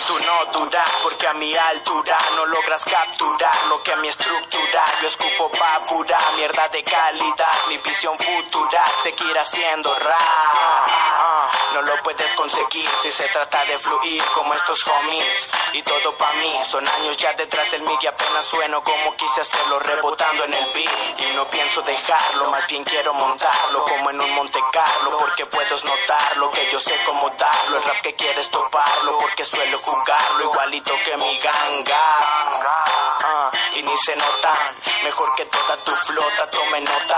tú no duras, porque a mi altura no logras capturar lo que a mi estructura. Yo escupo pura mierda de calidad, mi visión futura, seguir haciendo rap. No lo puedes conseguir si se trata de fluir como estos homies. Y todo pa' mí, son años ya detrás del mic y apenas sueno como quise hacerlo, rebotando en el beat. Y no pienso dejarlo, más bien quiero montarlo como en un Monte Carlo, porque puedes notarlo, que yo sé cómo darlo. El rap que quieres toparlo, porque suelo jugarlo igualito que mi ganga. Y ni se notan, mejor que toda tu flota, tome nota.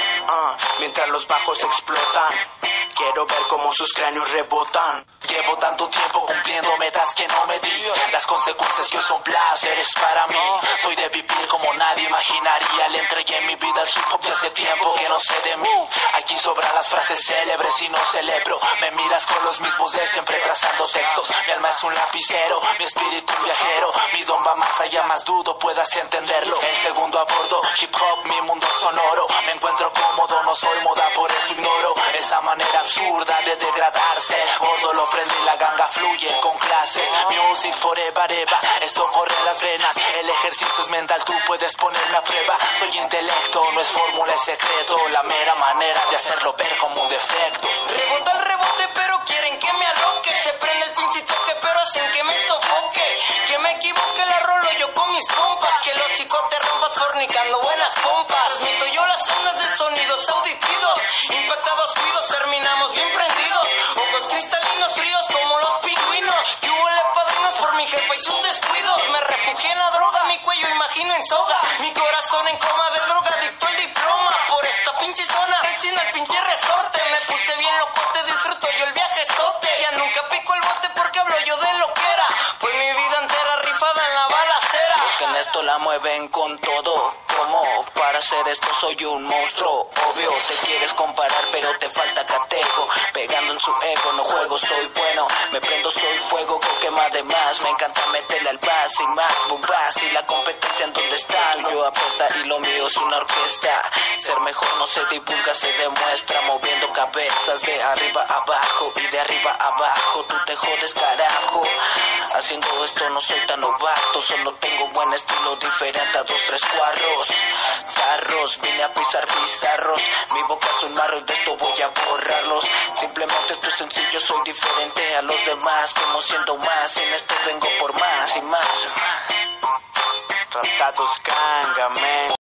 Mientras los bajos explotan, quiero ver cómo sus cráneos rebotan. Llevo tanto tiempo cumpliendo metas que no me di, las consecuencias que hoy son placeres para mí. Soy de vivir como nadie imaginaría. Le entregué mi vida al hip hop y hace tiempo que no sé de mí. Aquí sobran las frases célebres y no celebro. Me miras con los mismos de siempre trazando textos. Mi alma es un lapicero, mi espíritu un viajero. Mi don va más allá, más dudo puedas entenderlo. El segundo a bordo, hip hop, mi mundo sonoro. Me encuentro cómodo, no soy moda, por eso ignoro esa manera absurda de degradarse. Gordo lo prende y la ganga fluye con clases. Music forever, eva, esto corre en las venas. El ejercicio es mental, tú puedes ponerme a prueba. Soy intelecto, no es fórmula, es secreto. La mera manera de hacerlo ver como un defecto. Rebota el rebote, pero quieren que me aloque. Se prende el pinche toque, pero hacen que me sofoque. Que me equivoque, la rolo yo con mis compas. Que los te rompas fornicando buenas pompas. Transmito yo las ondas de sonidos auditivos. Impactados, cuidos, terminamos bien prendidos. Ojos cristalinos fríos como los pingüinos. Y hubo padrinos por mi jefa y sus descuidos. Me refugié en la droga, mi cuello imagino en soga. Mi corazón en coma de droga, dictó el diploma. Por esta pinche zona, rechina el pinche resorte. Me puse bien locote, disfruto yo el viaje sote. Ya nunca pico el bote porque hablo yo de lo que era. Pues mi vida entera rifada en la balacera. Los que en esto la mueven con todo. ¿Cómo? Para hacer esto soy un monstruo. Obvio, te quieres comparar pero te falta catego. Pegando en su ego, no juego, soy bueno. Me prendo, soy fuego, que quema de más. Me encanta meterle al bas y más bombas. Y la competencia en donde están, yo apesta y lo mío es una orquesta. Ser mejor no se divulga, se demuestra. Moviendo cabezas de arriba a abajo y de arriba a abajo. Tú te jodes, carajo. Haciendo esto no soy tan novato, solo tengo buen estilo diferente a 2, 3 cuarros. Zarros, vine a pisar bizarros. Mi boca es un marro y de esto voy a borrarlos. Simplemente esto es sencillo, soy diferente a los demás. Como siendo más, en esto vengo por más y más. Tratados ganga, man.